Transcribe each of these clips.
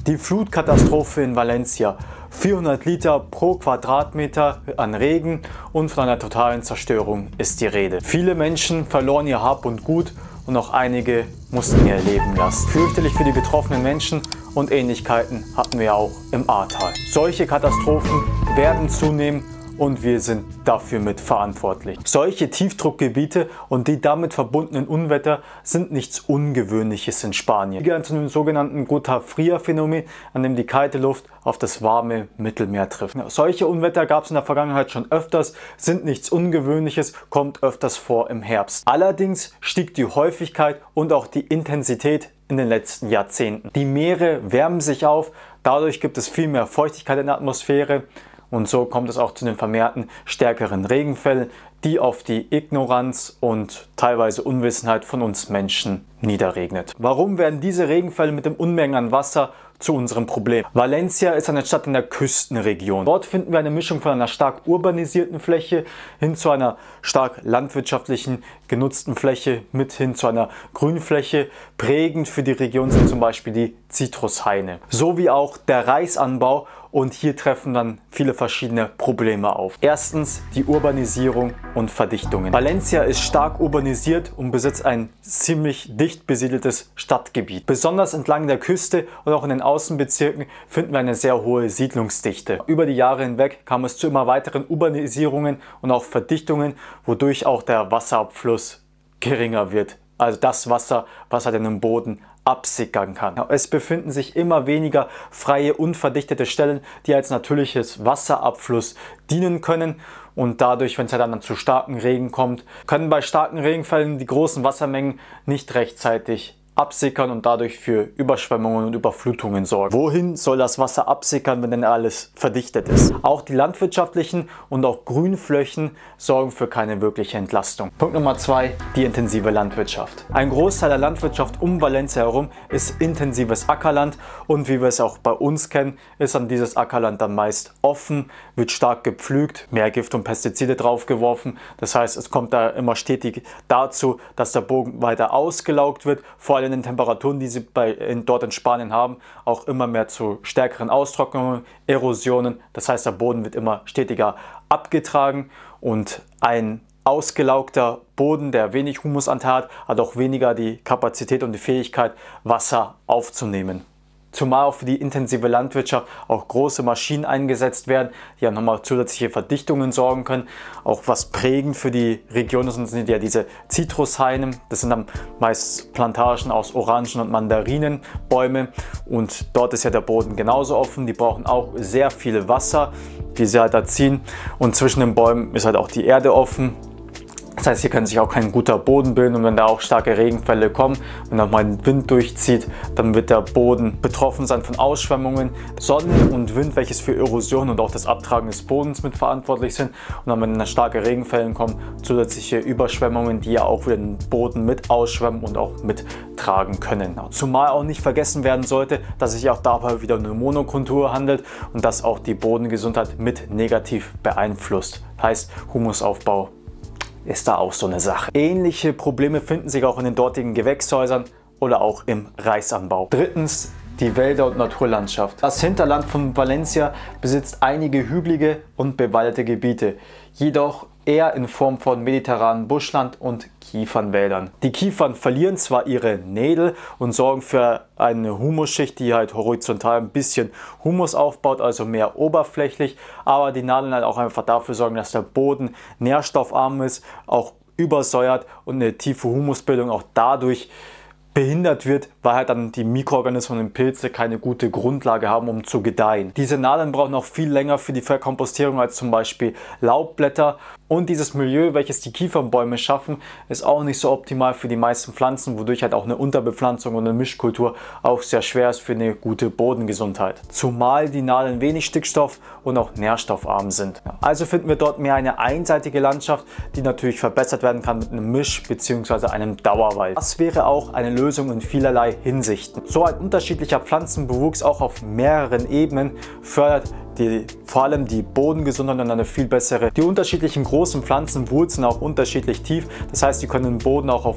Die Flutkatastrophe in Valencia. 400 Liter pro Quadratmeter an Regen und von einer totalen Zerstörung ist die Rede. Viele Menschen verloren ihr Hab und Gut und auch einige mussten ihr Leben lassen. Fürchterlich für die betroffenen Menschen und Ähnlichkeiten hatten wir auch im Ahrtal. Solche Katastrophen werden zunehmen und wir sind dafür mitverantwortlich. Solche Tiefdruckgebiete und die damit verbundenen Unwetter sind nichts Ungewöhnliches in Spanien. Wir gehören zu dem sogenannten Gota Fria-Phänomen, an dem die kalte Luft auf das warme Mittelmeer trifft. Solche Unwetter gab es in der Vergangenheit schon öfters, sind nichts Ungewöhnliches, kommt öfters vor im Herbst. Allerdings stieg die Häufigkeit und auch die Intensität in den letzten Jahrzehnten. Die Meere wärmen sich auf, dadurch gibt es viel mehr Feuchtigkeit in der Atmosphäre. Und so kommt es auch zu den vermehrten stärkeren Regenfällen, die auf die Ignoranz und teilweise Unwissenheit von uns Menschen niederregnet. Warum werden diese Regenfälle mit den Unmengen an Wasser zu unserem Problem? Valencia ist eine Stadt in der Küstenregion. Dort finden wir eine Mischung von einer stark urbanisierten Fläche hin zu einer stark landwirtschaftlichen genutzten Fläche mit hin zu einer Grünfläche. Prägend für die Region sind zum Beispiel die Zitrushaine, sowie auch der Reisanbau. Und hier treffen dann viele verschiedene Probleme auf. Erstens die Urbanisierung und Verdichtungen. Valencia ist stark urbanisiert und besitzt ein ziemlich dicht besiedeltes Stadtgebiet. Besonders entlang der Küste und auch in den Außenbezirken finden wir eine sehr hohe Siedlungsdichte. Über die Jahre hinweg kam es zu immer weiteren Urbanisierungen und auch Verdichtungen, wodurch auch der Wasserabfluss geringer wird. Also das Wasser, was halt in den Boden absickern kann. Es befinden sich immer weniger freie, unverdichtete Stellen, die als natürliches Wasserabfluss dienen können. Und dadurch, wenn es dann zu starken Regen kommt, können bei starken Regenfällen die großen Wassermengen nicht rechtzeitig absickern und dadurch für Überschwemmungen und Überflutungen sorgen. Wohin soll das Wasser absickern, wenn denn alles verdichtet ist? Auch die landwirtschaftlichen und auch Grünflächen sorgen für keine wirkliche Entlastung. Punkt Nummer 2, die intensive Landwirtschaft. Ein Großteil der Landwirtschaft um Valencia herum ist intensives Ackerland und wie wir es auch bei uns kennen, ist dann dieses Ackerland dann meist offen, wird stark gepflügt, mehr Gift und Pestizide draufgeworfen. Das heißt, es kommt da immer stetig dazu, dass der Boden weiter ausgelaugt wird, vor allem in den Temperaturen, die sie dort in Spanien haben, auch immer mehr zu stärkeren Austrocknungen, Erosionen. Das heißt, der Boden wird immer stetiger abgetragen und ein ausgelaugter Boden, der wenig Humusanteil hat auch weniger die Kapazität und die Fähigkeit, Wasser aufzunehmen. Zumal auch für die intensive Landwirtschaft auch große Maschinen eingesetzt werden, die ja nochmal zusätzliche Verdichtungen sorgen können. Auch was prägend für die Region sind ja diese Zitrushaine. Das sind dann meist Plantagen aus Orangen- und Mandarinenbäume. Und dort ist ja der Boden genauso offen. Die brauchen auch sehr viel Wasser, wie sie halt da ziehen. Und zwischen den Bäumen ist halt auch die Erde offen. Das heißt, hier kann sich auch kein guter Boden bilden und wenn da auch starke Regenfälle kommen und dann mal ein Wind durchzieht, dann wird der Boden betroffen sein von Ausschwemmungen. Sonne und Wind, welches für Erosion und auch das Abtragen des Bodens mitverantwortlich sind. Und dann, wenn dann starke Regenfälle kommen, zusätzliche Überschwemmungen, die ja auch wieder den Boden mit ausschwemmen und auch mittragen können. Zumal auch nicht vergessen werden sollte, dass es sich auch dabei wieder um eine Monokultur handelt und dass auch die Bodengesundheit mit negativ beeinflusst. Heißt Humusaufbau ist da auch so eine Sache. Ähnliche Probleme finden sich auch in den dortigen Gewächshäusern oder auch im Reisanbau. Drittens, die Wälder und Naturlandschaft. Das Hinterland von Valencia besitzt einige hügelige und bewaldete Gebiete, jedoch eher in Form von mediterranem Buschland und Kiefernwäldern. Die Kiefern verlieren zwar ihre Nägel und sorgen für eine Humusschicht, die halt horizontal ein bisschen Humus aufbaut, also mehr oberflächlich, aber die Nadeln halt auch einfach dafür sorgen, dass der Boden nährstoffarm ist, auch übersäuert und eine tiefe Humusbildung auch dadurch behindert wird, weil halt dann die Mikroorganismen und Pilze keine gute Grundlage haben, um zu gedeihen. Diese Nadeln brauchen auch viel länger für die Verkompostierung als zum Beispiel Laubblätter. Und dieses Milieu, welches die Kiefernbäume schaffen, ist auch nicht so optimal für die meisten Pflanzen, wodurch halt auch eine Unterbepflanzung und eine Mischkultur auch sehr schwer ist für eine gute Bodengesundheit. Zumal die Nadeln wenig Stickstoff und auch nährstoffarm sind. Also finden wir dort mehr eine einseitige Landschaft, die natürlich verbessert werden kann mit einem Misch- bzw. einem Dauerwald. Das wäre auch eine Lösung in vielerlei Hinsichten. So ein unterschiedlicher Pflanzenbewuchs auch auf mehreren Ebenen fördert vor allem die Bodengesundheit und eine viel bessere. Die unterschiedlichen großen Pflanzen wurzeln auch unterschiedlich tief. Das heißt, die können den Boden auch auf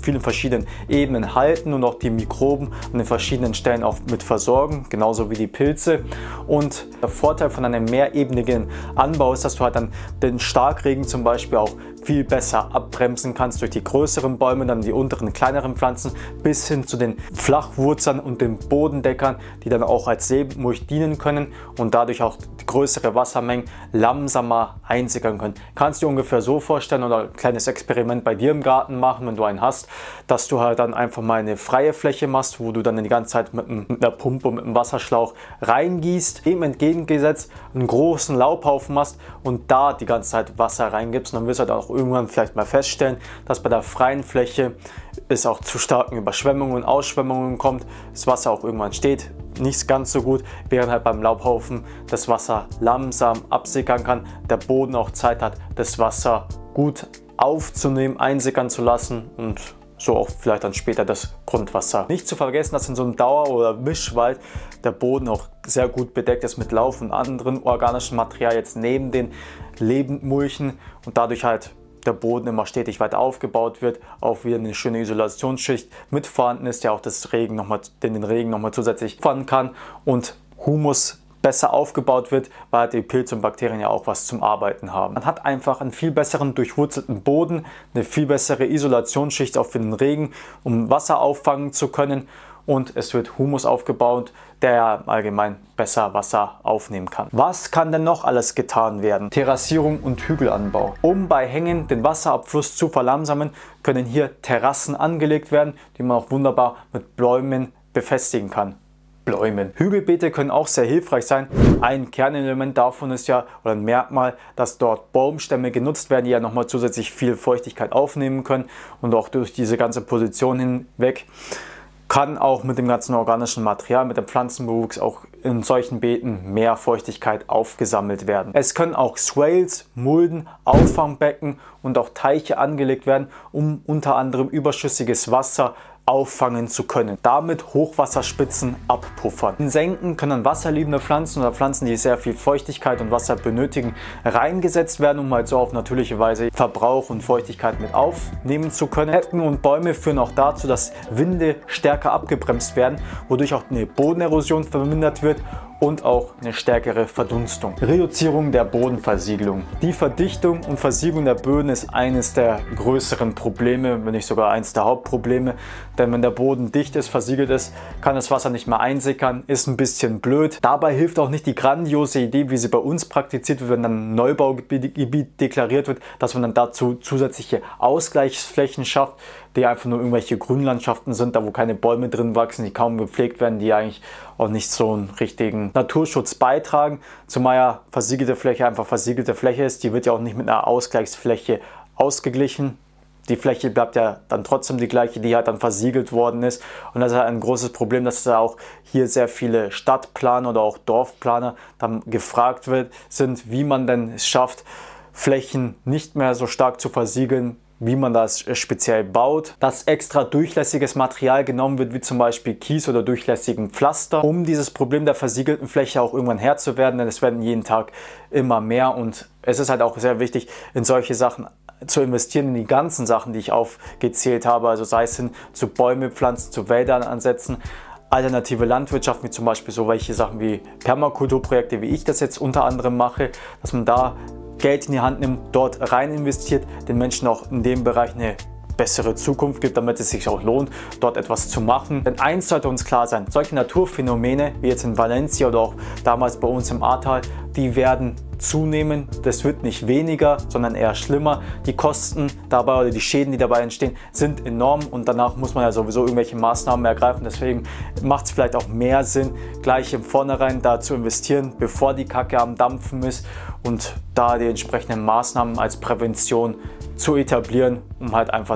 vielen verschiedenen Ebenen halten und auch die Mikroben an den verschiedenen Stellen auch mit versorgen, genauso wie die Pilze. Und der Vorteil von einem mehrebenigen Anbau ist, dass du halt dann den Starkregen zum Beispiel auch viel besser abbremsen kannst durch die größeren Bäume, dann die unteren kleineren Pflanzen bis hin zu den Flachwurzern und den Bodendeckern, die dann auch als Lebendmulch dienen können und dadurch auch größere Wassermengen langsamer einsickern können. Kannst du dir ungefähr so vorstellen oder ein kleines Experiment bei dir im Garten machen, wenn du einen hast, dass du halt dann einfach mal eine freie Fläche machst, wo du dann die ganze Zeit mit einer Pumpe und mit einem Wasserschlauch reingießt, dem entgegengesetzt einen großen Laubhaufen machst und da die ganze Zeit Wasser reingibst. Und dann wirst du halt auch irgendwann vielleicht mal feststellen, dass bei der freien Fläche es auch zu starken Überschwemmungen und Ausschwemmungen kommt, das Wasser auch irgendwann steht, nicht ganz so gut, während halt beim Laubhaufen das Wasser langsam absickern kann, der Boden auch Zeit hat, das Wasser gut aufzunehmen, einsickern zu lassen und so auch vielleicht dann später das Grundwasser. Nicht zu vergessen, dass in so einem Dauer- oder Mischwald der Boden auch sehr gut bedeckt ist mit Lauf und anderen organischen Material jetzt neben den Lebendmulchen und dadurch halt der Boden immer stetig weiter aufgebaut wird, auch wieder eine schöne Isolationsschicht mit vorhanden ist, der auch den Regen nochmal zusätzlich fangen kann und Humus besser aufgebaut wird, weil die Pilze und Bakterien ja auch was zum Arbeiten haben. Man hat einfach einen viel besseren durchwurzelten Boden, eine viel bessere Isolationsschicht auch für den Regen, um Wasser auffangen zu können und es wird Humus aufgebaut, der ja allgemein besser Wasser aufnehmen kann. Was kann denn noch alles getan werden? Terrassierung und Hügelanbau. Um bei Hängen den Wasserabfluss zu verlangsamen, können hier Terrassen angelegt werden, die man auch wunderbar mit Bäumen befestigen kann. Hügelbeete können auch sehr hilfreich sein. Ein Kernelement davon ist ja, oder ein Merkmal, dass dort Baumstämme genutzt werden, die ja nochmal zusätzlich viel Feuchtigkeit aufnehmen können und auch durch diese ganze Position hinweg kann auch mit dem ganzen organischen Material, mit dem Pflanzenbewuchs auch in solchen Beeten mehr Feuchtigkeit aufgesammelt werden. Es können auch Swales, Mulden, Auffangbecken und auch Teiche angelegt werden, um unter anderem überschüssiges Wasser auffangen zu können. Damit Hochwasserspitzen abpuffern. In Senken können wasserliebende Pflanzen oder Pflanzen, die sehr viel Feuchtigkeit und Wasser benötigen, reingesetzt werden, um halt so auf natürliche Weise Verbrauch und Feuchtigkeit mit aufnehmen zu können. Hecken und Bäume führen auch dazu, dass Winde stärker abgebremst werden, wodurch auch eine Bodenerosion vermindert wird und auch eine stärkere Verdunstung. Reduzierung der Bodenversiegelung. Die Verdichtung und Versiegelung der Böden ist eines der größeren Probleme, wenn nicht sogar eines der Hauptprobleme. Denn wenn der Boden dicht ist, versiegelt ist, kann das Wasser nicht mehr einsickern, ist ein bisschen blöd. Dabei hilft auch nicht die grandiose Idee, wie sie bei uns praktiziert wird, wenn dann ein Neubaugebiet deklariert wird, dass man dann dazu zusätzliche Ausgleichsflächen schafft, die einfach nur irgendwelche Grünlandschaften sind, da wo keine Bäume drin wachsen, die kaum gepflegt werden, die eigentlich auch nicht so einen richtigen Naturschutz beitragen. Zumal ja versiegelte Fläche einfach versiegelte Fläche ist, die wird ja auch nicht mit einer Ausgleichsfläche ausgeglichen. Die Fläche bleibt ja dann trotzdem die gleiche, die halt dann versiegelt worden ist. Und das ist halt ein großes Problem, dass da auch hier sehr viele Stadtplaner oder auch Dorfplaner dann gefragt sind, wie man denn es schafft, Flächen nicht mehr so stark zu versiegeln, wie man das speziell baut, dass extra durchlässiges Material genommen wird, wie zum Beispiel Kies oder durchlässigen Pflaster, um dieses Problem der versiegelten Fläche auch irgendwann Herr zu werden, denn es werden jeden Tag immer mehr und es ist halt auch sehr wichtig, in solche Sachen zu investieren, in die ganzen Sachen, die ich aufgezählt habe, also sei es hin zu Bäume pflanzen, zu Wäldern ansetzen, alternative Landwirtschaft, wie zum Beispiel so welche Sachen wie Permakulturprojekte, wie ich das jetzt unter anderem mache, dass man da Geld in die Hand nimmt, dort rein investiert, den Menschen auch in dem Bereich eine bessere Zukunft gibt, damit es sich auch lohnt, dort etwas zu machen. Denn eins sollte uns klar sein, solche Naturphänomene wie jetzt in Valencia oder auch damals bei uns im Ahrtal, die werden zunehmen. Das wird nicht weniger, sondern eher schlimmer. Die Kosten dabei oder die Schäden, die dabei entstehen, sind enorm und danach muss man ja sowieso irgendwelche Maßnahmen ergreifen. Deswegen macht es vielleicht auch mehr Sinn, gleich im Vornherein da zu investieren, bevor die Kacke am Dampfen ist und da die entsprechenden Maßnahmen als Prävention zu etablieren, um halt einfach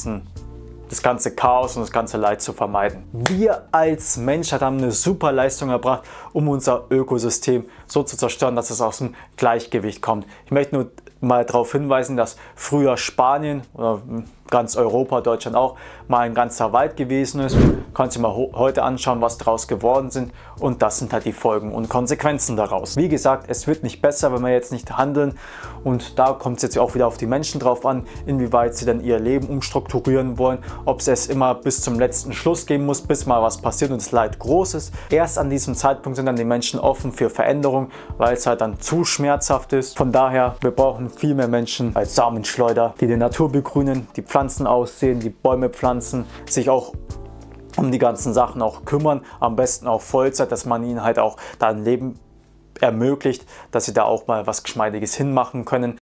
das ganze Chaos und das ganze Leid zu vermeiden. Wir als Menschheit haben eine super Leistung erbracht, um unser Ökosystem so zu zerstören, dass es aus dem Gleichgewicht kommt. Ich möchte nur mal darauf hinweisen, dass früher Spanien oder ganz Europa, Deutschland auch, mal ein ganzer Wald gewesen ist. Kannst du mal heute anschauen, was daraus geworden sind, und das sind halt die Folgen und Konsequenzen daraus. Wie gesagt, es wird nicht besser, wenn wir jetzt nicht handeln, und da kommt es jetzt auch wieder auf die Menschen drauf an, inwieweit sie dann ihr Leben umstrukturieren wollen, ob es immer bis zum letzten Schluss gehen muss, bis mal was passiert und das Leid groß ist. Erst an diesem Zeitpunkt sind dann die Menschen offen für Veränderung, weil es halt dann zu schmerzhaft ist. Von daher, wir brauchen viel mehr Menschen als Samenschleuder, die die Natur begrünen, die Pflanzen aussehen, die Bäume pflanzen, sich auch um die ganzen Sachen auch kümmern, am besten auch Vollzeit, dass man ihnen halt auch da ein Leben ermöglicht, dass sie da auch mal was Geschmeidiges hinmachen können.